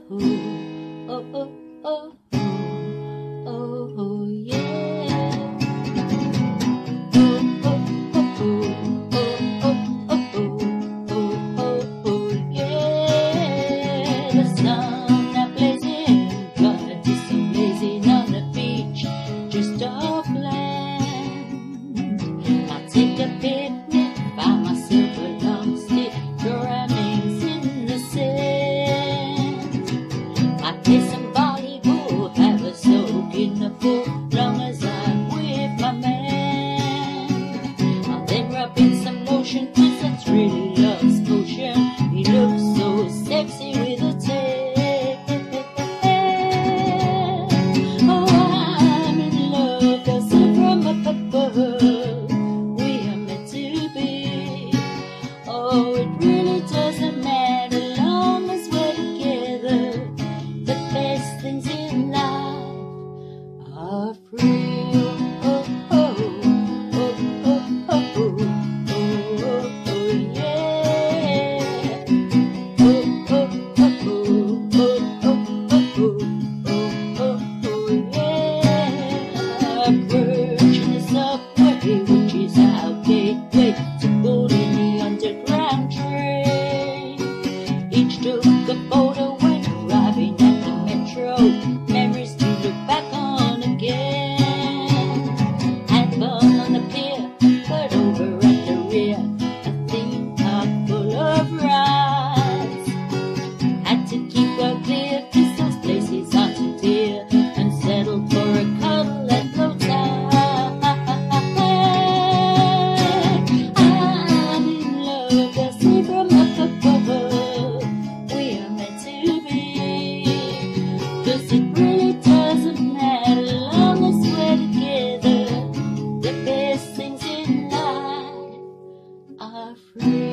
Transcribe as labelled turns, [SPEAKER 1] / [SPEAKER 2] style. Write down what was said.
[SPEAKER 1] oh, oh, oh, oh, oh, yeah. Oh, oh, oh, oh, oh, oh, oh, oh, oh, yeah. The sun that blazing, gonna do some blazing on the beach, just off land. I'll take a picnic, buy myself a long stick, throw remains in the sand. I play some volleyball, have a soak in the pool, long as I'm with my man. I'll then rub in some lotion, 'cause that's really love's potion. He looks so sexy with a tan. Oh, I'm in love, 'cause I'm from up above. We are meant to be. Oh, it really doesn't matter, long as we're together. The best things in life are free. Oh, oh, oh, oh, oh, oh, oh, oh, yeah. Oh, oh, oh, oh, oh, oh, oh, oh, oh, yeah. Approaching the subway, which is our gateway to boarding the underground train. Each took a photo when arriving at the metro, memories to look back on again. Had fun on the pier, but over at the rear, a theme park full of rides. Had to keep her clear, 'cause those places are too dear, and settled for a cuddle at low tide. I'm in love, 'cause we from up above. We are meant to be. 'Cause it really doesn't matter, long as we're together. The best things in life are free.